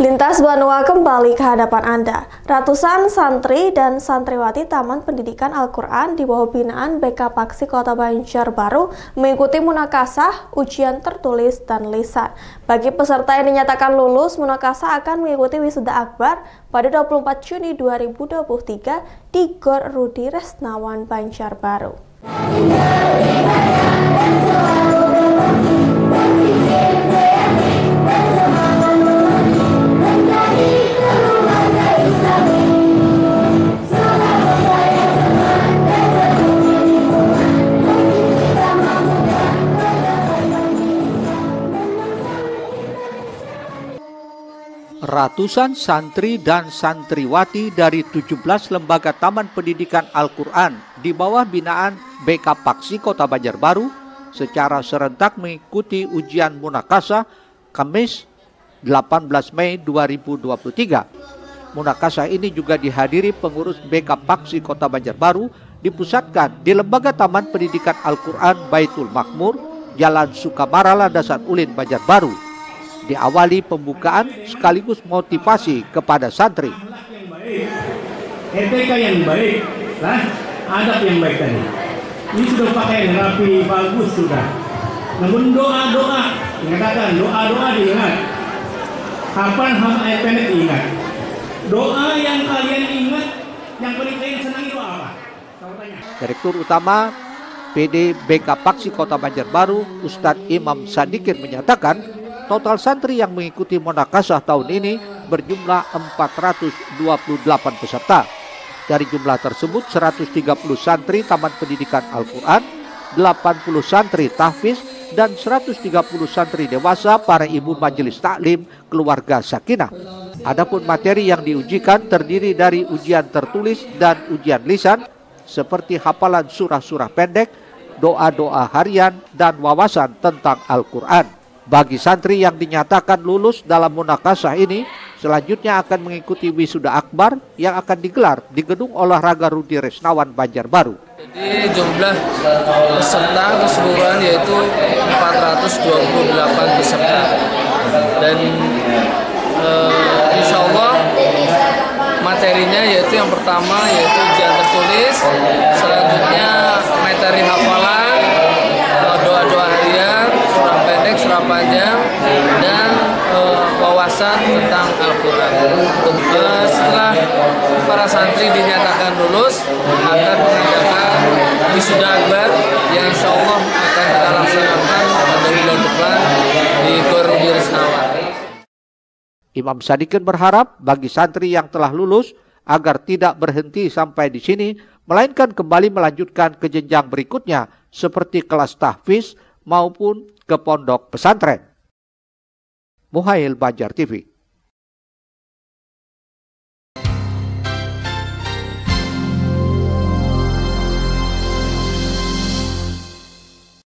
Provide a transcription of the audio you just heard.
Lintas Banua kembali ke hadapan Anda. Ratusan santri dan santriwati Taman Pendidikan Al-Quran di bawah binaan BK Paksi Kota Banjarbaru mengikuti munakasah, ujian tertulis dan lisan. Bagi peserta yang dinyatakan lulus, munakasah akan mengikuti wisuda akbar pada 24 Juni 2023 di Gor Rudi Resnawan Banjarbaru. Ratusan santri dan santriwati dari 17 lembaga Taman Pendidikan Al-Quran di bawah binaan BK Paksi Kota Banjarbaru secara serentak mengikuti ujian munakasah Kamis 18 Mei 2023. Munakasah ini juga dihadiri pengurus BK Paksi Kota Banjarbaru dipusatkan di Lembaga Taman Pendidikan Al-Quran Baitul Makmur, Jalan Sukamara, Landasan Ulin, Banjarbaru. Diawali pembukaan sekaligus motivasi kepada santri. Etika yang baik, adab yang baik tadi. Ini sudah pakai rapi, bagus sudah. Namun doa-doa, mengatakan doa-doa diingat. Kapan ayat pendek ingat. Doa yang kalian ingat, yang paling kalian senangi doa apa? Direktur Utama PD BK Paksi Kota Banjarbaru, Ustadz Imam Sadikin menyatakan total santri yang mengikuti munakasah tahun ini berjumlah 428 peserta. Dari jumlah tersebut 130 santri Taman Pendidikan Al-Quran, 80 santri tahfiz, dan 130 santri dewasa para ibu majelis taklim keluarga sakinah. Adapun materi yang diujikan terdiri dari ujian tertulis dan ujian lisan seperti hafalan surah-surah pendek, doa-doa harian, dan wawasan tentang Al-Quran. Bagi santri yang dinyatakan lulus dalam munakasah ini, selanjutnya akan mengikuti wisuda akbar yang akan digelar di Gedung Olahraga Rudi Resnawan Banjarbaru. Jadi jumlah peserta keseluruhan yaitu 428 peserta. Dan insya Allah materinya yaitu yang pertama yaitu ujian tertulis, selanjutnya materi hafalan, doa-doa harian, surah pendek, surah panjang, dan wawasan tentang Al-Quran. Setelah para santri dinyatakan lulus, akan mengadakan wisuda akbar yang insya Allah akan kita laksanakan pada bulan depan di Gor Rudi Resnawan. Imam Sadikin berharap bagi santri yang telah lulus agar tidak berhenti sampai di sini, melainkan kembali melanjutkan ke jenjang berikutnya seperti kelas tahfiz maupun ke pondok pesantren. Muhail Banjar TV.